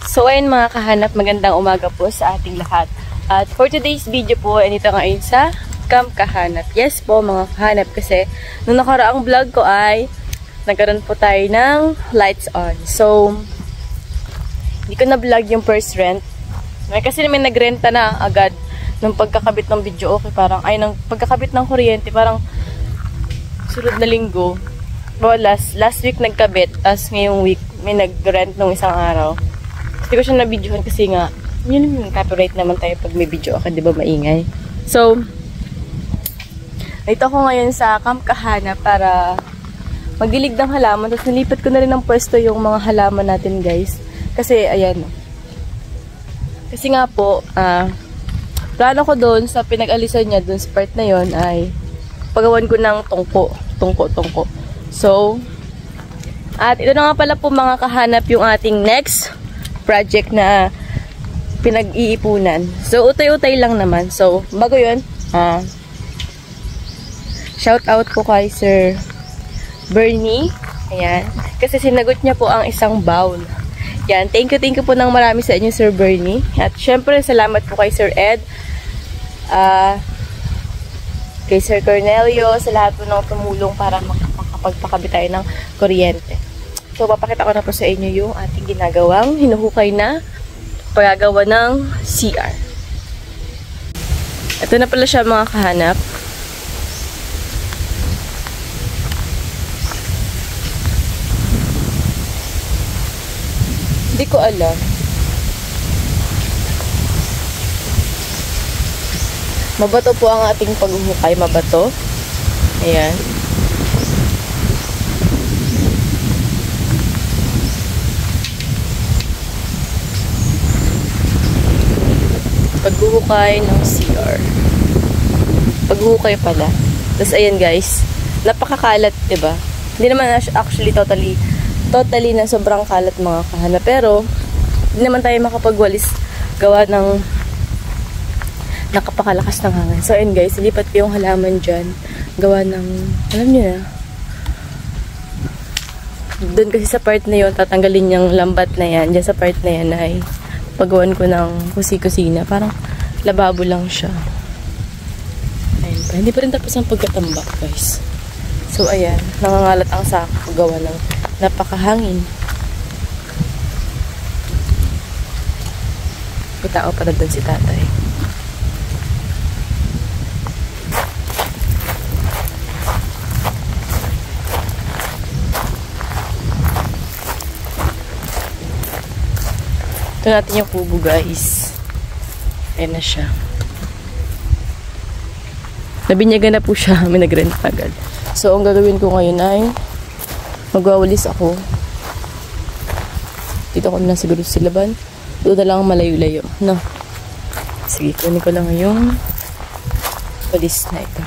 So ayun mga kahanap, magandang umaga po sa ating lahat. At for today's video po, andito ngayon sa Camp Kahanap. Yes po mga kahanap, kasi nung nakaraang vlog ko ay nagkaroon po tayo ng lights on. So, hindi ko na vlog yung first rent. Kasi may nagrenta na agad nung pagkakabit ng video okay. Parang, ay, nung pagkakabit ng kuryente, parang sunod na linggo. Well, last week nagkabit, as ngayong week may nag-rent nung isang araw. Hindi ko siya na-videohan kasi nga, yun yung copyright naman tayo pag may video okay, di ba maingay? So, dito ako ngayon sa Camp Kahanap para magdilig ng halaman. Tapos nilipat ko na rin ng pwesto yung mga halaman natin, guys. Kasi, ayan. Kasi nga po, plano ko doon sa pinag-alisan niya, doon sa part na yon ay pagawan ko ng tungko. So, at ito na nga pala po mga kahanap yung ating next project na pinag-iipunan. So, utay-utay lang naman. So, bago yun, shout out po kay Sir Bernie. Ayan. Kasi sinagot niya po ang isang bowl. Yan. Thank you po ng marami sa inyo, Sir Bernie. At syempre, salamat po kay Sir Ed. Kay Sir Cornelio, sa lahat po ng tumulong para makapagpakabit tayo ng kuryente. So, papakita ko na po sa inyo yung ating ginagawang hinuhukay na paggagawa ng CR. Ito na pala siya mga kahanap. Hindi ko alam. Mabato po ang ating paghuhukay. Mabato. Ayan. Paghuhukay ng CR. Paghuhukay pala. Tapos ayan guys, napakakalat, diba? Hindi naman actually totally na sobrang kalat mga kahana. Pero, hindi naman tayo makapagwalis gawa ng nakapakalakas ng hangin. So ayan guys, ilipat ko yung halaman dyan. Gawa ng, alam nyo na, doon kasi sa part na yun, tatanggalin yung lambat na yan. Dyan sa part na yan ay pagawan ko ng kusina. Parang lababo lang siya. Ayun pa. Hindi pa rin tapos ang pagkatambak, guys. So, ayan. Nangangalat ang sako paggawa ng napakahangin. May tao pa na doon si tatay. Ito natin yung kubo, guys. Ayan na siya. Nabinyagan na po siya. May nag-rent agad. So, ang gagawin ko ngayon ay magwawalis ako. Dito ko na siguro sa laban. Doon na lang malayo-layo. No? Sige, kunin ko lang yung walis na ito.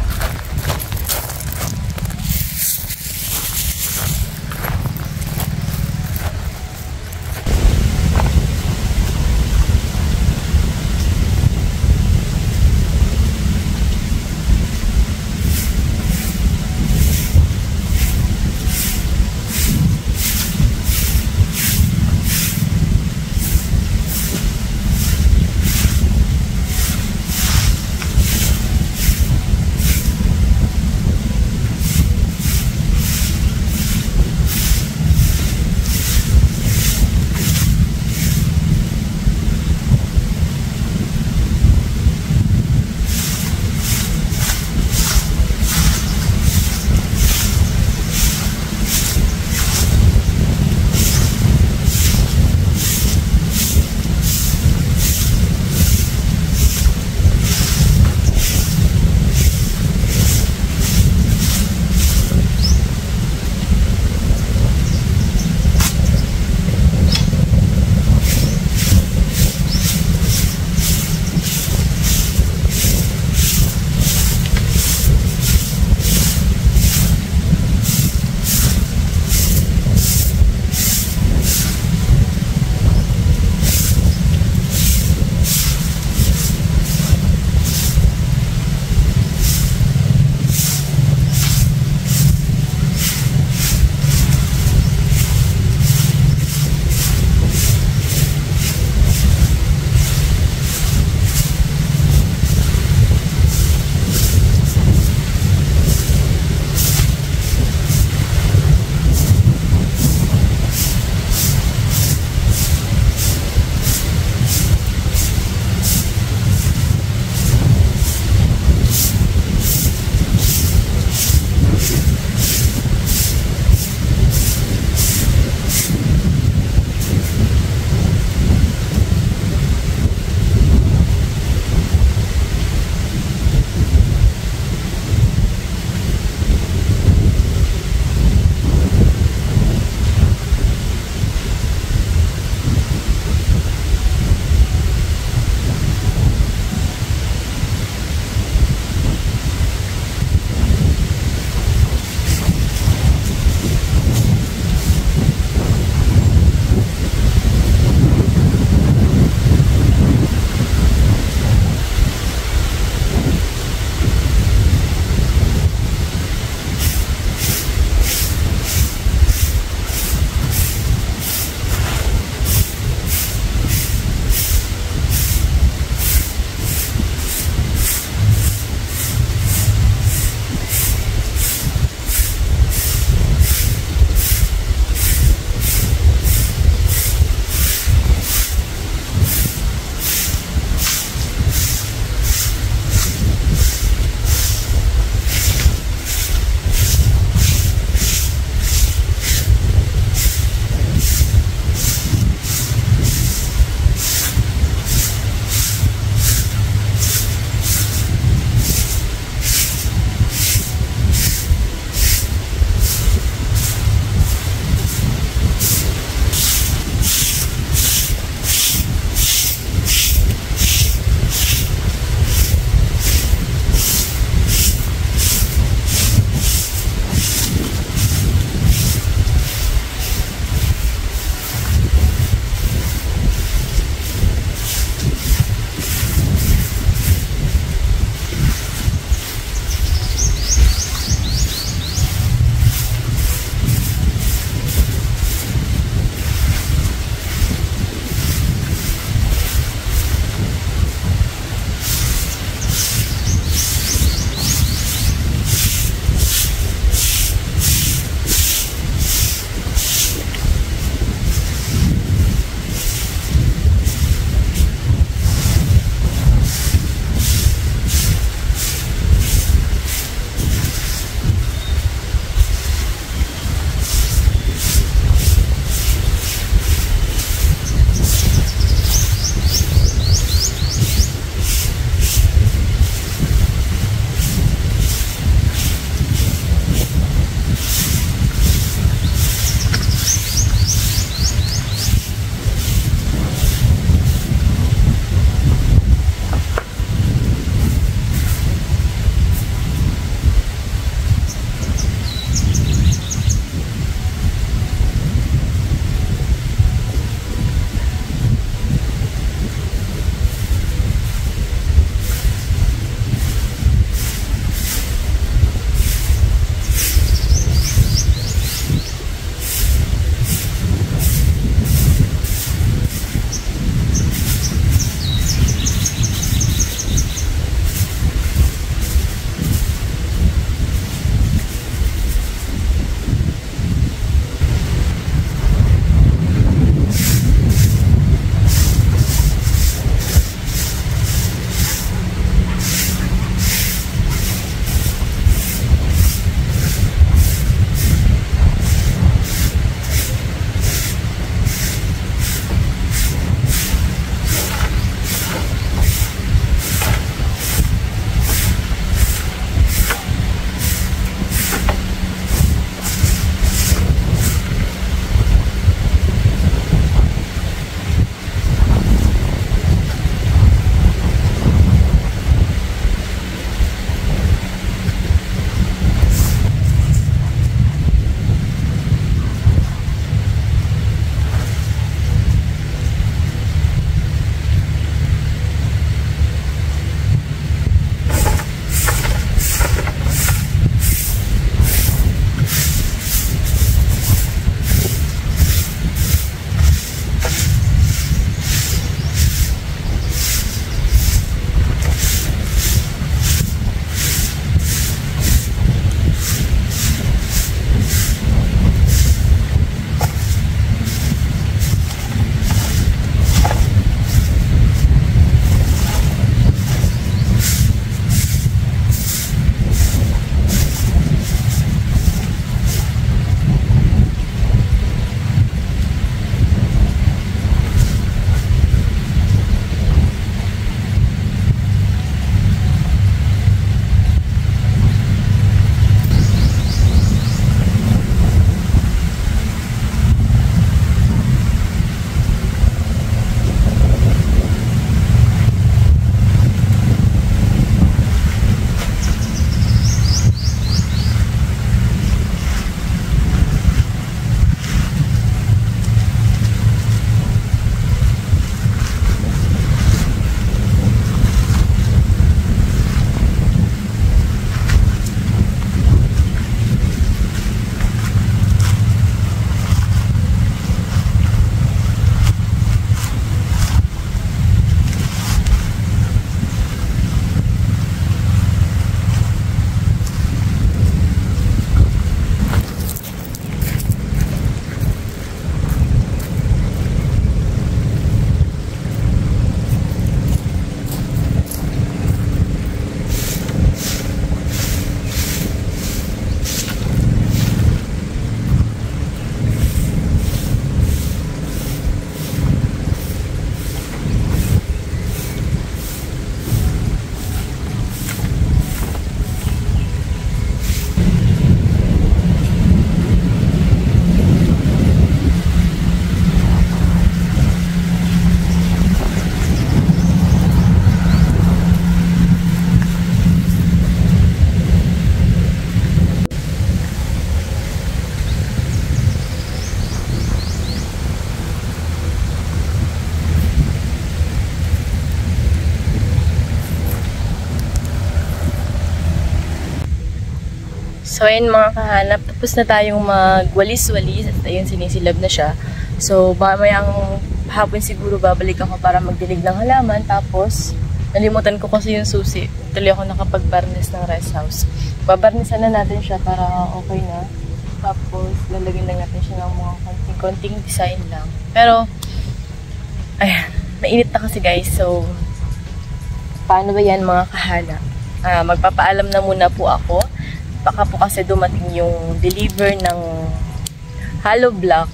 So, ayun mga kahanap, tapos na tayong magwalis-walis at ayun, sinisilab na siya. So, mamayang hapon siguro babalik ako para magdilig ng halaman. Tapos, nalimutan ko kasi yung susi. Tuloy ako nakapag-barnes ng rest house. Babarnisan na natin siya para okay na. Tapos, lalagyan lang natin siya ng mga konting design lang. Pero, ayan, mainit na kasi guys. So, paano ba yan mga kahanap? Magpapaalam na muna po ako. Baka po kasi dumating yung deliver ng hollow block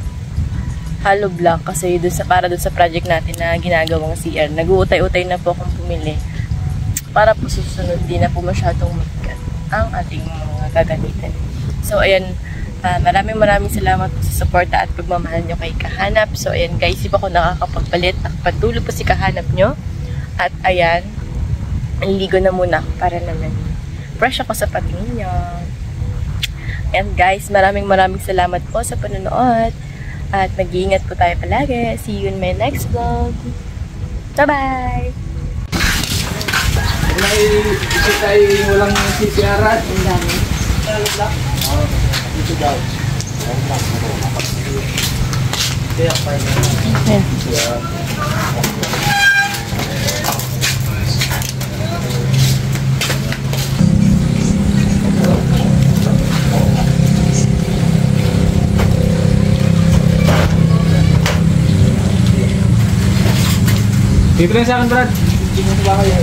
kasi para dun sa project natin na ginagawang CR. Nag-uutay-utay na po akong pumili para po susunod di na po masyadong mabigat ang ating mga gagamitin. So ayan, maraming salamat po sa suporta at pagmamahal nyo kay Kahanap. So ayan guys, di pa ako nakakapagpalit, nakapatulog po si Kahanap nyo. At ayan, naligo na muna ako para naman fresh ako sa patingin nyo. Ayan guys, maraming salamat po sa panonood. At mag-iingat po tayo palagi. See you in my next vlog. Bye-bye! May isa tayo walang CCR-an. Ang dami. Dito daw. Kaya pa Bibili sa akin, Brad. Hindi mo ba kayo?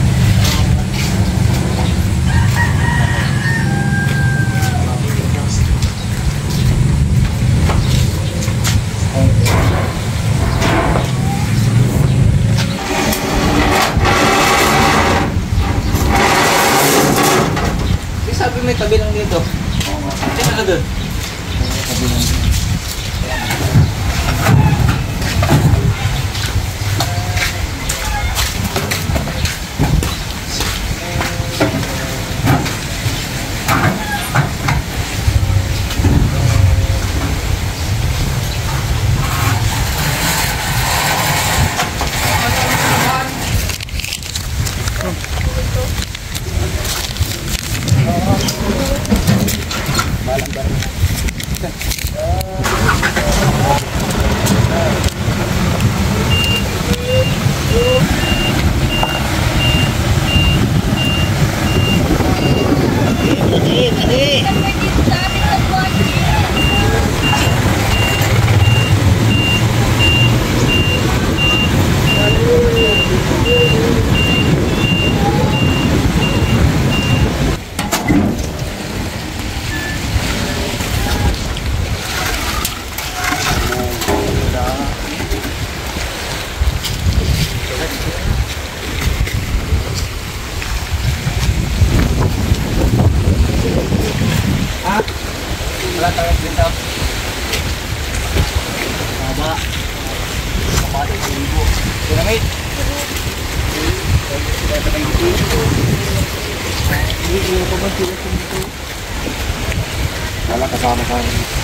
Sabi may tabi lang dito. Tingnan ka doon. Tabi lang dito. Wala tayo dito. Baba. Kapatid sa libo. Pyramid. Wala kasama sa akin.